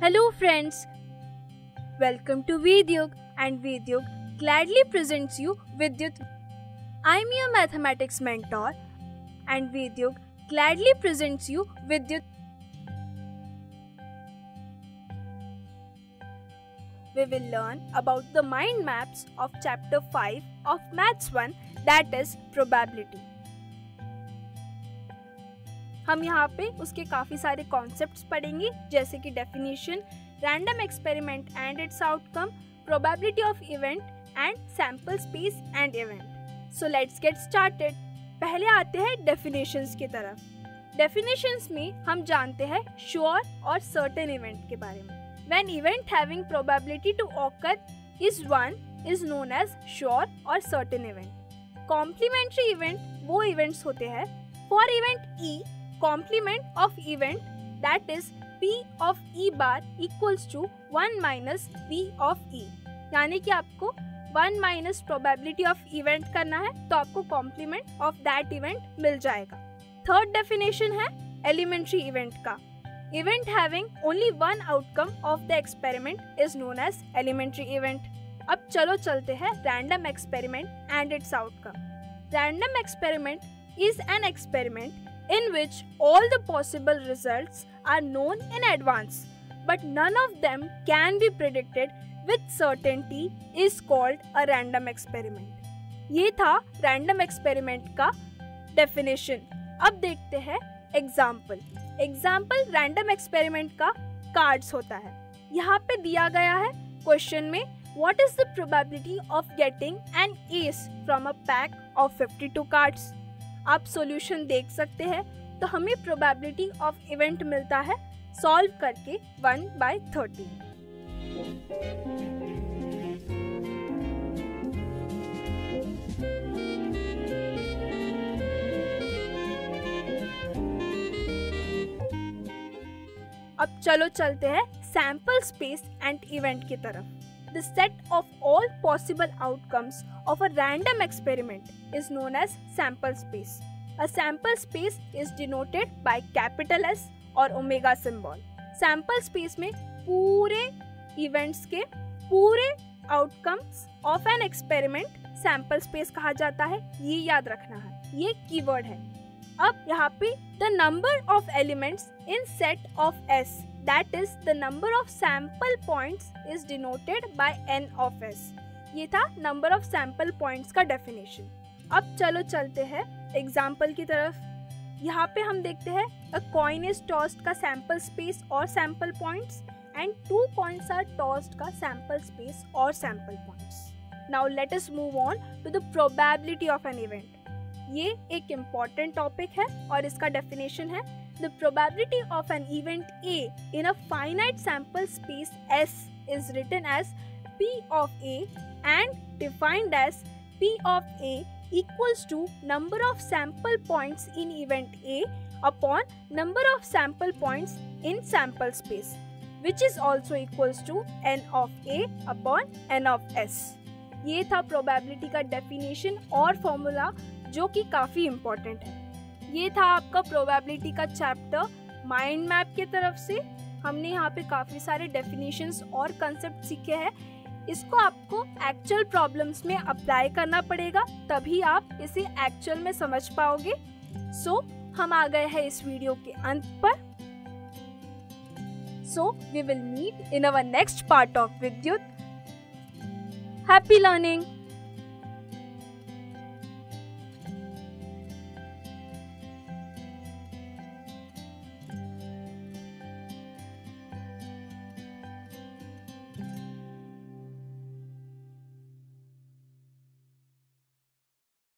Hello friends, welcome to Vidyug and Vidyug gladly presents you Vidyut. I'm your mathematics mentor and Vidyug gladly presents you Vidyut. We will learn about the mind maps of chapter 5 of Maths 1, that is probability. हम यहाँ पे उसके काफ़ी सारे concepts पढ़ेंगे जैसे कि definition, random experiment and its outcome, probability of event and sample space and event. So let's get started. पहले आते हैं डेफिनेशंस की तरफ। डेफिनेशंस में हम जानते हैं श्योर और सर्टेन इवेंट के बारे में। When event having probability to occur is known as sure और सर्टेन इवेंट। कॉम्प्लीमेंट्री इवेंट वो इवेंट्स होते हैं for event E complement of event, that is P of E bar equals to 1 minus P of E। यानी कि आपको 1 minus probability of event करना है तो आपको complement of that event मिल जाएगा। थर्ड डेफिनेशन है elementary event का। Event having only one outcome of the experiment is known as elementary event। अब चलो चलते हैं random experiment and its outcome। Random experiment is an experiment in which all the possible results are known in advance, but none of them can be predicted with certainty is called a random experiment। ये था random experiment का definition। अब देखते हैं example random experiment का cards होता है। यहाँ पे दिया गया है क्वेश्चन में what is the probability of getting an ace from a pack of 52 cards। आप सॉल्यूशन देख सकते हैं तो हमें प्रोबेबिलिटी ऑफ इवेंट मिलता है सॉल्व करके 1/30। अब चलो चलते हैं सैंपल स्पेस एंड इवेंट की तरफ। The set of all possible outcomes of a random experiment is known as sample space. A sample space is denoted by capital S और omega symbol. Sample space में पूरे events के पूरे outcomes of an experiment sample space कहा जाता है, ये याद रखना है, ये कीवर्ड है। अब यहाँ पे the number of elements in set of S, that is the number of sample points is denoted by n of s। ये था number of sample points का definition। अब चलो चलते हैं एग्जाम्पल की तरफ। यहाँ पे हम देखते हैं a coin is tossed का sample space और sample points and 2 coins are tossed का sample space और sample points। Now let us move on to the probability of an event। ये एक important topic है और इसका definition है the probability of an event A in a finite sample space S is written as P of A and defined as P of A equals to number of sample points in event A upon number of sample points in sample space, which is also equals to n of A upon n of S। ये था probability का definition और formula जो कि काफ़ी important है। ये था आपका प्रोबेबिलिटी का चैप्टर माइंड मैप की तरफ से। हमने यहाँ पे काफ़ी सारे डेफिनेशंस और कंसेप्ट सीखे हैं। इसको आपको एक्चुअल प्रॉब्लम्स में अप्लाई करना पड़ेगा, तभी आप इसे एक्चुअल में समझ पाओगे। सो हम आ गए हैं इस वीडियो के अंत पर। So we will meet in our next part of Vidyut. Happy learning.